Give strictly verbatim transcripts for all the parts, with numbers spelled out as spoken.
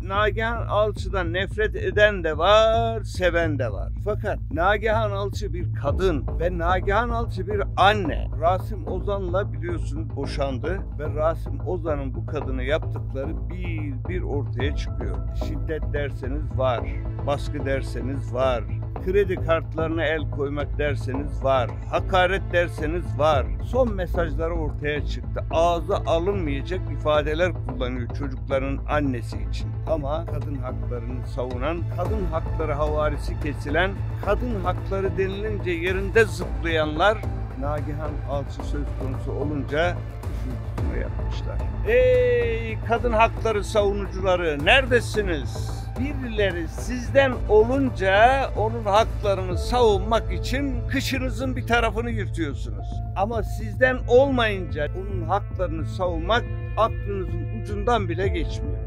Nagihan Alçı'dan nefret eden de var, seven de var. Fakat Nagihan Alçı bir kadın ve Nagihan Alçı bir anne. Rasim Ozan'la biliyorsunuz boşandı ve Rasim Ozan'ın bu kadını yaptıkları bir bir ortaya çıkıyor. Şiddet derseniz var, baskı derseniz var, kredi kartlarına el koymak derseniz var, hakaret derseniz var. Son mesajları ortaya çıktı. Ağza alınmayacak ifadeler kullanıyor çocukların annesi için. Ama kadın haklarını savunan, kadın hakları havarisi kesilen, kadın hakları denilince yerinde zıplayanlar Nagihan Alçı söz konusu olunca şunu yapmışlar. Ey kadın hakları savunucuları, neredesiniz? Birileri sizden olunca onun haklarını savunmak için kışınızın bir tarafını yırtıyorsunuz. Ama sizden olmayınca onun haklarını savunmak aklınızın ucundan bile geçmiyor.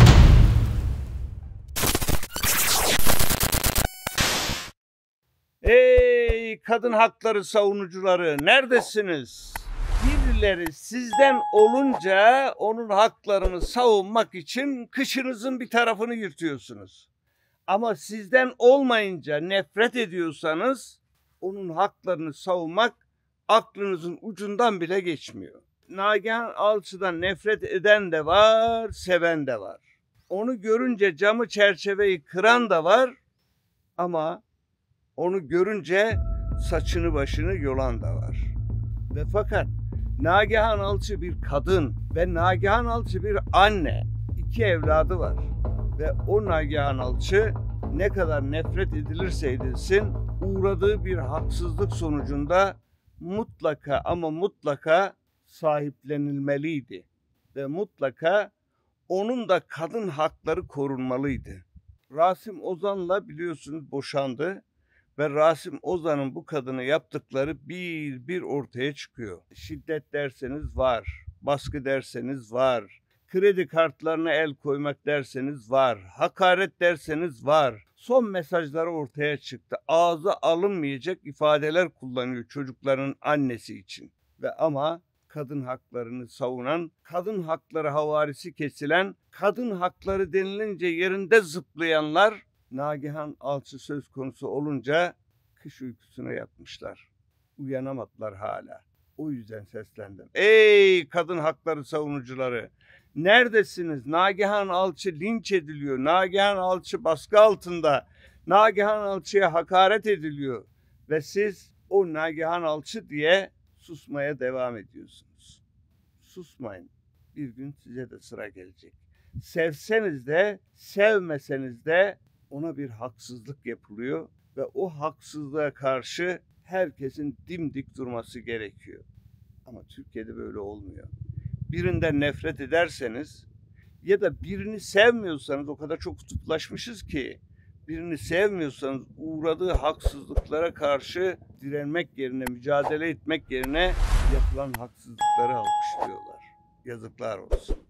Ey kadın hakları savunucuları, neredesiniz? Birileri sizden olunca onun haklarını savunmak için kışınızın bir tarafını yırtıyorsunuz. Ama sizden olmayınca nefret ediyorsanız onun haklarını savunmak aklınızın ucundan bile geçmiyor. Nagihan Alçı'dan nefret eden de var, seven de var. Onu görünce camı çerçeveyi kıran da var ama onu görünce saçını başını yolan da var. Ve fakat Nagihan Alçı bir kadın ve Nagihan Alçı bir anne. İki evladı var. Ve o Nagihan Alçı ne kadar nefret edilirse edilsin uğradığı bir haksızlık sonucunda mutlaka ama mutlaka sahiplenilmeliydi. Ve mutlaka onun da kadın hakları korunmalıydı. Rasim Ozan'la biliyorsunuz boşandı. Ve Rasim Ozan'ın bu kadını yaptıkları bir bir ortaya çıkıyor. Şiddet derseniz var, baskı derseniz var, kredi kartlarına el koymak derseniz var, hakaret derseniz var. Son mesajları ortaya çıktı. Ağza alınmayacak ifadeler kullanıyor çocukların annesi için. Ve ama kadın haklarını savunan, kadın hakları havarisi kesilen, kadın hakları denilince yerinde zıplayanlar Nagihan Alçı söz konusu olunca kış uykusuna yatmışlar. Uyanamadılar hala. O yüzden seslendim. Ey kadın hakları savunucuları! Neredesiniz? Nagihan Alçı linç ediliyor. Nagihan Alçı baskı altında. Nagihan Alçı'ya hakaret ediliyor. Ve siz o Nagihan Alçı diye susmaya devam ediyorsunuz. Susmayın. Bir gün size de sıra gelecek. Sevseniz de sevmeseniz de ona bir haksızlık yapılıyor ve o haksızlığa karşı herkesin dimdik durması gerekiyor. Ama Türkiye'de böyle olmuyor. Birinden nefret ederseniz ya da birini sevmiyorsanız, o kadar çok kutuplaşmışız ki, birini sevmiyorsanız uğradığı haksızlıklara karşı direnmek yerine, mücadele etmek yerine yapılan haksızlıkları alkışlıyorlar. Yazıklar olsun.